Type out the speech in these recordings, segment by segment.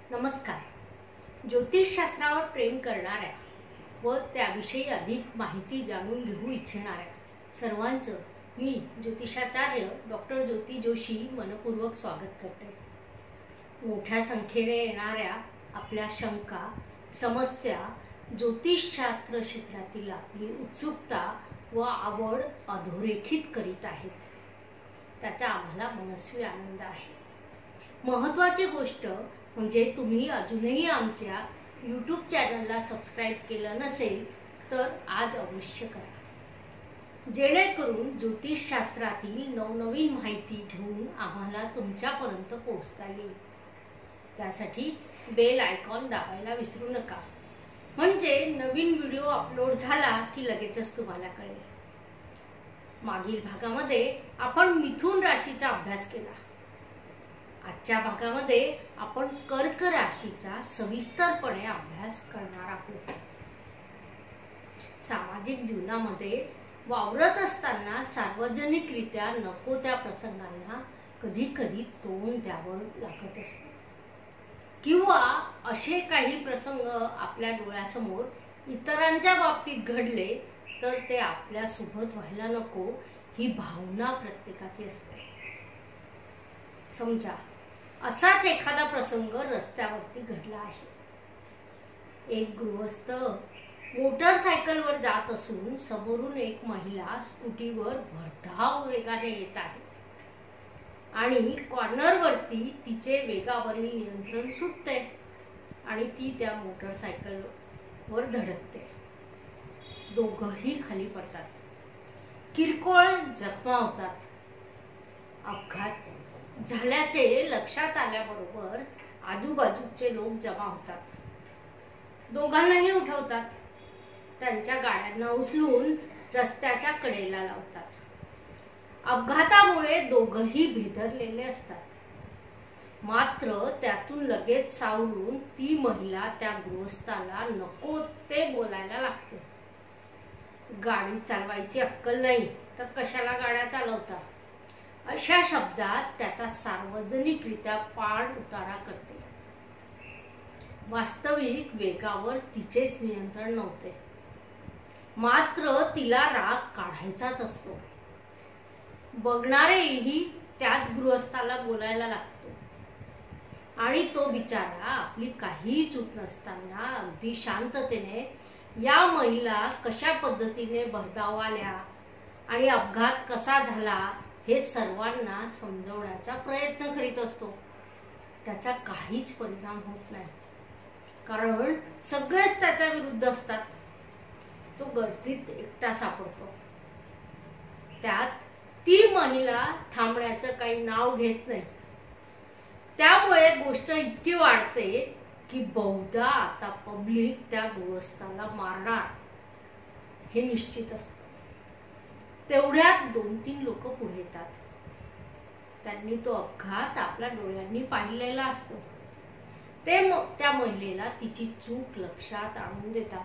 नमस्कार. ज्योतिषशास्त्रावर प्रेम करणाऱ्या व त्याविषयी अधिक माहिती जाणून घेऊ इच्छिणाऱ्या सर्वांचं मी ज्योतिषाचार्य डॉक्टर ज्योती जोशी मनपूर्वक स्वागत करते. मोठ्या संख्येने येणाऱ्या आपल्या शंका, समस्या, ज्योतिषशास्त्र शिकण्यातील आपली उत्सुकता व आवड अधोरेखित करीत आहेत. त्याचा आम्हाला मनस्वी आनंद आहे. महत्त्वाची गोष्ट म्हणजे तुम्ही अजूनही आमच्या YouTube चॅनलला सबस्क्राईब केलं नसेल तर आज अवश्य करा, जेणेकरून ज्योतिषशास्त्रातील नवनवीन माहिती घेऊन आम्हाला तुमच्यापर्यंत पोहोचता येईल. त्यासाठी बेल आयकॉन दाबायला विसरू नका, म्हणजे नवीन व्हिडिओ अपलोड झाला की लगेचच तुम्हाला कळेल. मागील भागामध्ये आपण मिथुन राशीचा अभ्यास केला. आजच्या भागामध्ये आपण कर्क राशीचा सविस्तरपणे अभ्यास करणार आहोत. सामाजिक जीवनामध्ये वावरत असताना सार्वजनिकरित्या नको त्या प्रसंगांना कधी कधी तोंड द्यावं लागत असते, किंवा असे काही प्रसंग आपल्या डोळ्यासमोर इतरांच्या बाबतीत घडले तर ते आपल्या सोबत व्हायला नको ही भावना प्रत्येकाची असते. समजा असाच एखादा प्रसंग रस्त्यावरती घडला आहे. एक गृहस्थ मोटरसायकलवर जात असून समोरून एक महिला स्कूटीवर भरधाव वेगाने येत आहे आणि कॉर्नरवरती तिचे वेगावरील नियंत्रण सुटते आणि ती त्या मोटरसायकलवर धडकते. दोघंही खाली पडतात. किरकोळ जखमा होतात. अपघात झाल्याचे लक्षात आल्याबरोबर आजूबाजूचे लोक जमा होतात. दोघांनाही उठवतात. त्यांच्या गाड्यांना उचलून रस्त्याच्या कडेला लावतात. अपघातामुळे दोघंही भेदरलेले असतात. मात्र त्यातून लगेच सावरून ती महिला त्या गृहस्थाला नको ते बोलायला लागते. गाडी चालवायची अक्कल नाही तर कशाला गाड्या चालवता, अशा शब्दात त्याचा सार्वजनिकरित्या पाड उतारा करते. वास्तविक वेगावर तिचेच नियंत्रण नव्हते, मात्र तिला राग काढायचाच असतो. बघणारेही त्याच गृहस्थाला बोलायला लागतो आणि तो बिचारा आपली काही चूक नसताना अगदी शांततेने या महिला कशा पद्धतीने भरधाव आल्या आणि अपघात कसा झाला हे सर्वांना समजवण्याचा प्रयत्न करीत असतो. त्याचा काहीच परिणाम होत नाही, कारण सगळेच त्याच्या विरुद्ध असतात. तो गर्दीत एकटा सापडतो. त्यात ती महिला थांबण्याचं काही नाव घेत नाही. त्यामुळे गोष्ट इतकी वाढते की बहुधा आता पब्लिक त्या गृहस्थाला मारणार हे निश्चित असतं. तेवढ्यात 2-3 लोक पुढे येतात. त्यांनी तो अपघात आपल्या डोळ्यांनी पाहिलेला असतो. ते त्या महिलेला तिची चूक लक्षात आणून देतात.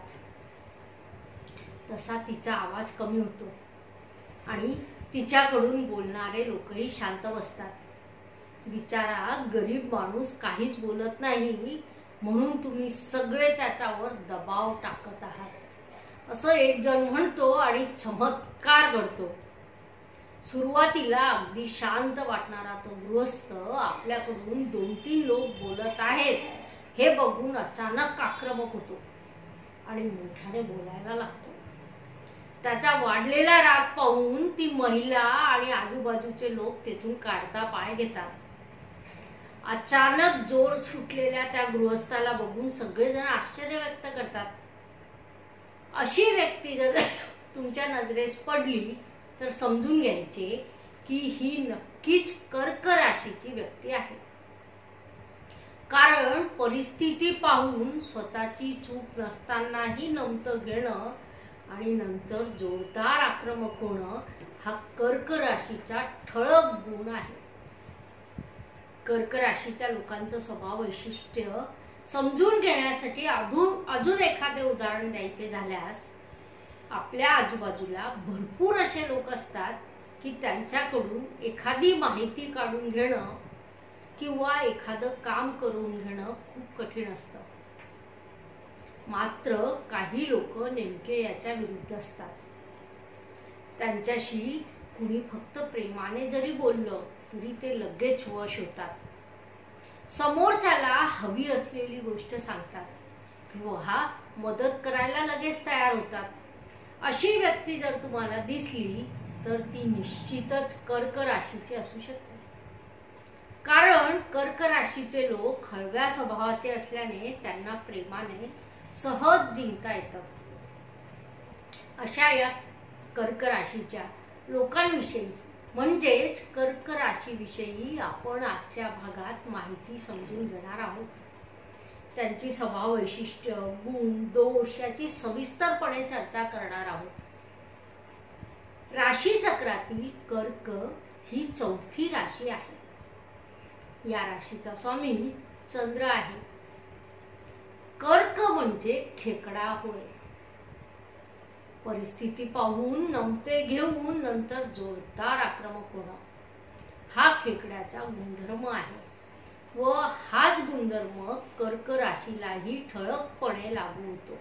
तसा तिचा आवाज कमी होतो आणि तिच्याकडून बोलणारे लोकही शांत बसतात. बिचारा गरीब माणूस काहीच बोलत नाही म्हणून तुम्ही सगळे त्याच्यावर दबाव टाकत आहात, असं एक जण म्हणतो आणि चमत्कार घडतो. सुरुवातीला अगदी शांत वाटणारा तो गृहस्थ आपल्याकडून 2-3 लोक बोलत आहेत हे बघून अचानक आक्रमक होतो आणि मोठ्याने बोलायला लागतो. त्याचा वाढलेला राग पाहून ती महिला आणि आजूबाजूचे लोक तेथून काढता पाय घेतात. अचानक जोर सुटलेल्या त्या गृहस्थाला बघून सगळेजण आश्चर्य व्यक्त करतात. अशी व्यक्ती जर तुमच्या नजरेस पडली तर समजून घ्यायचे की ही नक्कीच कर्क राशीची व्यक्ती आहे. कारण परिस्थिती पाहून स्वतःची चूक नसतानाही नमतं घेणं आणि नंतर जोरदार आक्रमक होणं हा कर्क राशीचा ठळक गुण आहे. कर्क राशीच्या लोकांचं स्वभाव वैशिष्ट्य समजून घेण्यासाठी अजून एखादे उदाहरण द्यायचे झाल्यास, आपल्या आजूबाजूला भरपूर असे लोक असतात की त्यांच्याकडून एखादी माहिती काढून घेणं किंवा एखादं काम करून घेणं खूप कठीण असतं. मात्र काही लोक नेमके याच्या विरुद्ध असतात. त्यांच्याशी कुणी फक्त प्रेमाने जरी बोललं तरी ते लगेच वश होतात. समोरच्याला हवी असलेली गोष्ट सांगतात किंवा मदत करायला लगेच तयार होतात. अशी व्यक्ती जर तुम्हाला दिसली तर ती निश्चितच कर्क राशीची असू शकते. कारण कर्क राशीचे लोक हळव्या स्वभावाचे असल्याने त्यांना प्रेमाने सहज जिंकता येतं. अशा या कर्क राशीच्या लोकांविषयी म्हणजेच कर्क राशीविषयी आपण आजच्या भागात माहिती समजून घेणार आहोत. त्यांची स्वभाव वैशिष्ट्य, गुण, दोष याची सविस्तरपणे चर्चा करणार आहोत. राशी चक्रातील कर्क ही चौथी राशी आहे. या राशीचा स्वामी चंद्र आहे. कर्क म्हणजे खेकडा होय. परिस्थिती पाहून नमते घेऊन नंतर जोरदार आक्रमक होणं हा खेकड्याचा गुणधर्म आहे व हाच गुणधर्म कर्क राशीलाही ठळकपणे लागू होतो.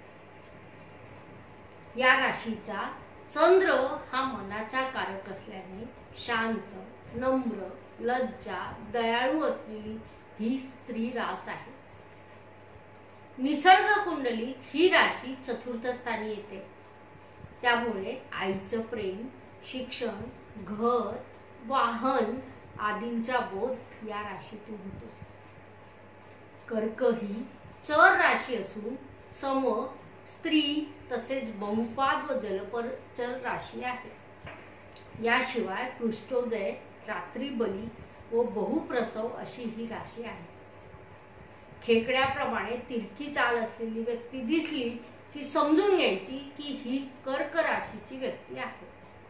या राशीचा चंद्र हा मनाचा कारक असल्याने शांत, नम्र, लज्जा, दयाळू असलेली ही स्त्री रास आहे. निसर्ग कुंडलीत ही राशी चतुर्थ स्थानी येते. त्यामुळे आईचं प्रेम, शिक्षण, घर, वाहन आदींचा बोध या राशीतून होतो. कर्क ही चर राशी असून सम, स्त्री तसेच बहुपाद व जलचर राशी आहे. याशिवाय पृष्ठोदय, रात्रीबली व बहुप्रसव अशी ही राशी आहे. खेकड्याप्रमाणे तिरकी चाल असलेली व्यक्ती दिसली की समजून घ्यायची की ही कर्क राशीची व्यक्ती आहे.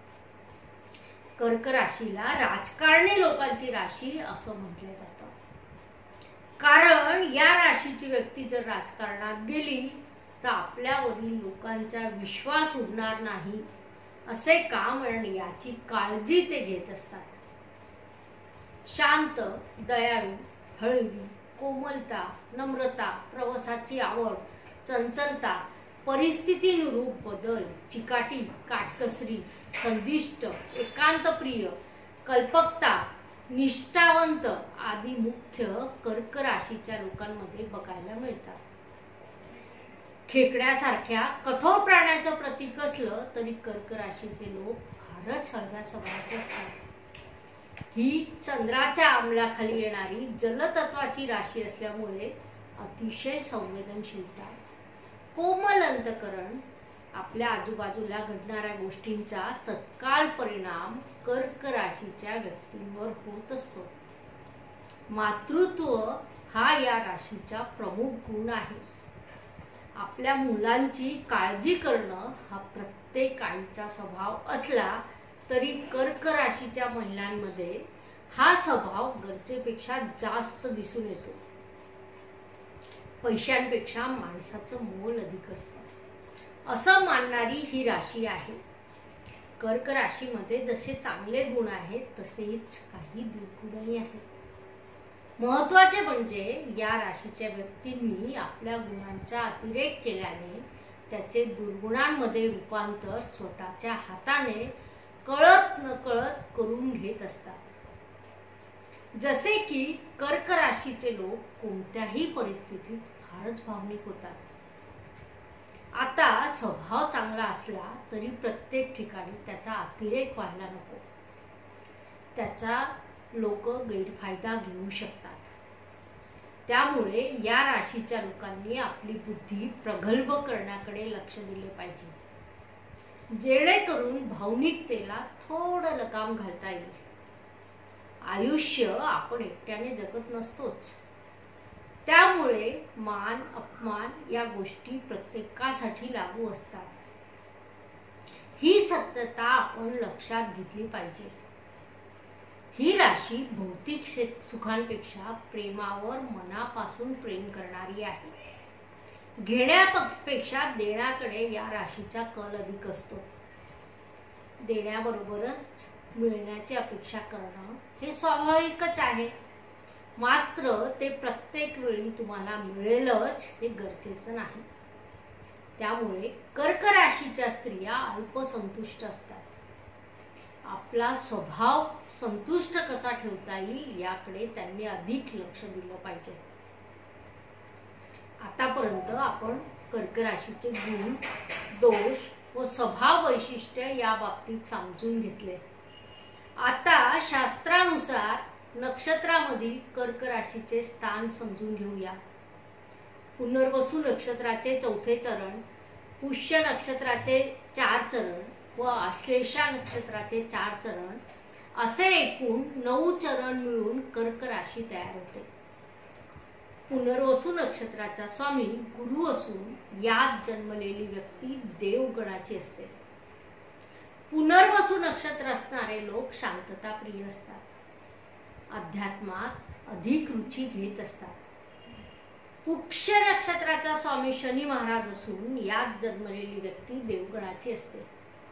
कर्क राशीला राजकारणी लोकांची राशी असं म्हटलं जातं. कारण या राशीची व्यक्ती जर राजकारणात गेली तर आपल्यावरील लोकांचा विश्वास उडणार नाही असे काम आणि याची काळजी ते घेत असतात. शांत, दयाळू, हळवी, कोमलता, नम्रता, प्रवासाची आवड, चंचलता, परिस्थितीनुरूप बदल, चिकाटी, काटकसरी, संदिष्ट, एकांतप्रिय, कल्पकता, निष्ठावंत आदी मुख्य कर्क राशीच्या लोकांमध्ये बघायला मिळतात. खेकड्यासारख्या कठोर प्राण्याचं प्रतीक असलं तरी कर्क राशीचे लोक फारच हळव्या स्वभावाचे असतात. ही चंद्राच्या अंमलाखाली येणारी जलतत्वाची राशी असल्यामुळे अतिशय संवेदनशीलता, कोमल अंतःकरण, आपल्या आजूबाजूला घडणाऱ्या गोष्टींचा तत्काळ परिणाम कर्क राशीच्या व्यक्तींवर होत असतो. मातृत्व हा या राशीचा प्रमुख गुण आहे. आपल्या मुलांची काळजी करणं हा प्रत्येक आईचा स्वभाव असला तरी कर्क राशीच्या महिलांमध्ये हा स्वभाव गरजेपेक्षा जास्त दिसून येतो. पैशांपेक्षा माणसाचं मोल अधिक असतं असं मानणारी ही राशी आहे. कर्क राशीमध्ये जसे चांगले गुण आहेत तसेच काही दुर्गुणही आहेत. महत्वाचे म्हणजे या राशीच्या व्यक्तींनी आपल्या गुणांचा अतिरेक केल्याने त्याचे दुर्गुणांमध्ये रूपांतर स्वतःच्या हाताने कळत नकळत करून घेत असतात. जसे की कर्क राशीचे लोक कोणत्याही परिस्थितीत फारच भावनिक होतात. आता स्वभाव चांगला असला तरी प्रत्येक ठिकाणी त्याचा अतिरेक व्हायला नको. त्याचा लोक गैरफायदा घेऊ शकतात. त्यामुळे या राशीच्या लोकांनी आपली बुद्धी प्रगल्भ करण्याकडे लक्ष दिले पाहिजे, जेणेकरून भावनिकतेला थोडं लगाम घालता येईल. आयुष्य आपण एकट्याने जगत नसतोच. त्यामुळे मान अपमान या गोष्टी प्रत्येकासाठी लागू असतात. ही सत्यता आपण लक्षात घेतली पाहिजे. ही राशी भौतिक सुखांपेक्षा प्रेमावर मनापासून प्रेम करणारी आहे. घेण्यापेक्षा देण्याकडे या राशीचा कल अधिक असतो. देण्याबरोबरच मिळण्याची अपेक्षा करणं हे स्वाभाविकच आहे. मात्र ते प्रत्येक वेळी तुम्हाला मिळेलच हे गरजेचं नाही. त्यामुळे कर्क राशीच्या स्त्रिया अल्पसंतुष्ट असतात. आपला स्वभाव संतुष्ट कसा ठेवता येईल याकडे त्यांनी अधिक लक्ष दिलं पाहिजे. आतापर्यंत आपण कर्क राशीचे गुण, दोष व स्वभाव वैशिष्ट्य या बाबतीत समजून घेतले. आता शास्त्रानुसार नक्षत्रामधील कर्क राशीचे स्थान समजून घेऊया. पुनर्वसू नक्षत्राचे 4थे चरण, पुष्य नक्षत्राचे 4 चरण व आश्लेषा नक्षत्राचे 4 चरण असे एकूण 9 चरण मिळून कर्क राशी तयार होते. पुनर्वसू नक्षत्राचा स्वामी गुरु असून यात जन्मलेली व्यक्ती देवगणाची असते. पुनर्वसू नक्षत्र असणारे लोक शांतता प्रिय असतात. अध्यात्मात अधिक रुची घेत असतात. पुष्य नक्षत्राचा स्वामी शनी महाराज असून यात जन्मलेली व्यक्ती देवगणाची असते.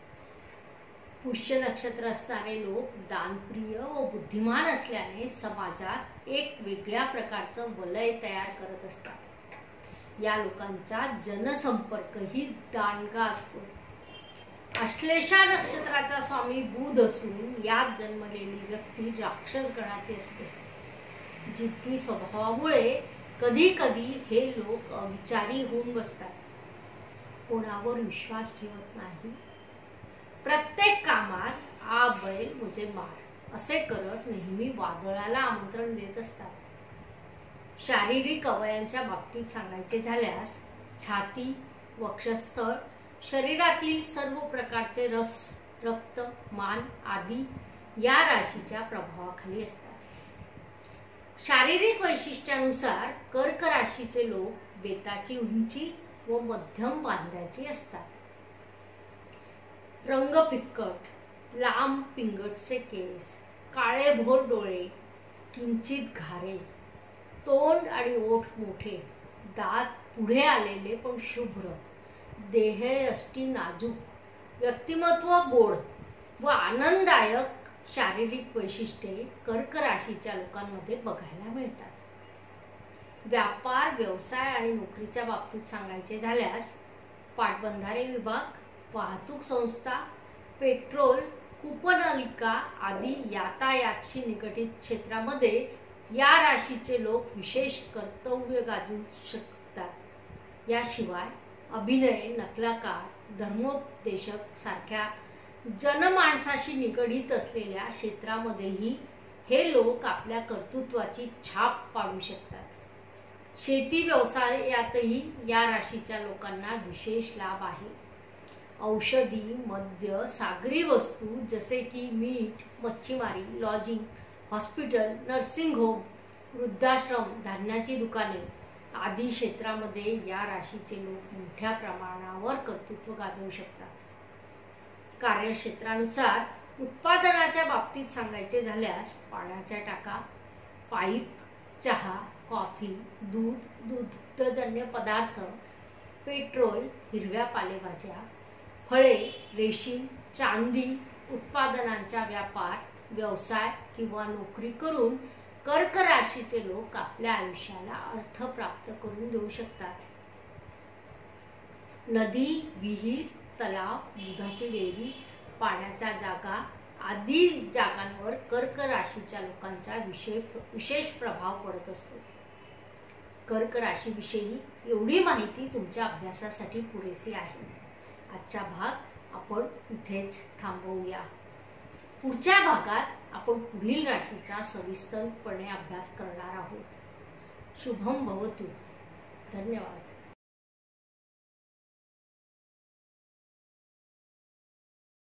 पुष्य नक्षत्र असणारे लोक दानप्रिय व बुद्धिमान असल्याने समाजात एक वेगळ्या प्रकारचं वलय तयार करत असतात. या लोकांचा जनसंपर्कही दांडगा असतो. आश्लेषा नक्षत्राचा स्वामी बुध असून यात जन्मलेली व्यक्ती राक्षस गणाची असते. जिद्दी स्वभावामुळे कधी कधी हे लोक अविचारी होऊन बसतात. कोणावर विश्वास ठेवत नाही. प्रत्येक कामात आ बैल मुझे मार असे करत नेहमी वादळाला आमंत्रण देत असतात. शारीरिक अवयांच्या बाबतीत सांगायचे झाल्यास छाती, वक्षस्थळ, शरीरातील सर्व प्रकारचे रस, रक्त, मान आदी या राशीच्या प्रभावाखाली असतात. शारीरिक वैशिष्ट्यानुसार कर्क राशीचे लोक बेताची उंची व मध्यम बांध्याची असतात. रंग फिक्कट, लांब पिंगटचे केस, काळे भोर डोळे, किंचित घारे, तोंड आणि ओठ मोठे, दात पुढे आलेले पण शुभ्र, देह यष्टी नाजूक, व्यक्तिमत्व गोड व आनंददायक शारीरिक वैशिष्ट्ये कर्क राशीच्या लोकांमध्ये बघायला मिळतात. व्यापार, व्यवसाय आणि नोकरीच्या बाबतीत सांगायचे झाल्यास पाटबंधारे विभाग, वाहतूक संस्था, पेट्रोल, कूपनलिका आदी यातायातशी निगडित क्षेत्रामध्ये या राशीचे लोक विशेष कर्तव्य गाजवू शकतात. याशिवाय अभिनय, नकलाकार, धर्मोपदेशक सारख्या जनमानसाशी निगडित असलेल्या क्षेत्रामध्येही हे लोक आपल्या कर्तृत्वाची छाप पाडू शकतात. शेती व्यवसायातही या राशीच्या लोकांना विशेष लाभ आहे. औषधी, मद्य, सागरी वस्तू जसे की मीठ, मच्छीमारी, लॉजिंग, हॉस्पिटल, नर्सिंग होम, वृद्धाश्रम, धान्याची दुकाने आदी क्षेत्रामध्ये या राशीचे लोक मोठ्या प्रमाणावर कर्तृत्व गाजवू शकतात. कार्यक्षेत्रानुसार उत्पादनाच्या बाबतीत सांगायचे झाल्यास पाण्याच्या टाका, पाईप, चहा, कॉफी, दूध, दुग्धजन्य पदार्थ, पेट्रोल, हिरव्या पालेभाज्या, फळे, रेशीम, चांदी उत्पादनांचा व्यापार, व्यवसाय किंवा नोकरी करून कर्क राशीचे लोक आपल्या आयुष्याला अर्थ प्राप्त करून देऊ शकतात. नदी, विहीर, तलाव, दुधाची डेअरी, पाण्याच्या जागा आदी जागांवर कर्क राशीच्या लोकांचा विशेष प्रभाव पडत असतो. कर्क राशीविषयी एवढी माहिती तुमच्या अभ्यासासाठी पुरेसी आहे. आजचा भाग आपण इथेच थांबवूया. पुढच्या भागात आपण पुढील राशीचा सविस्तरपणे अभ्यास करणार आहोत. शुभम भवतु. धन्यवाद.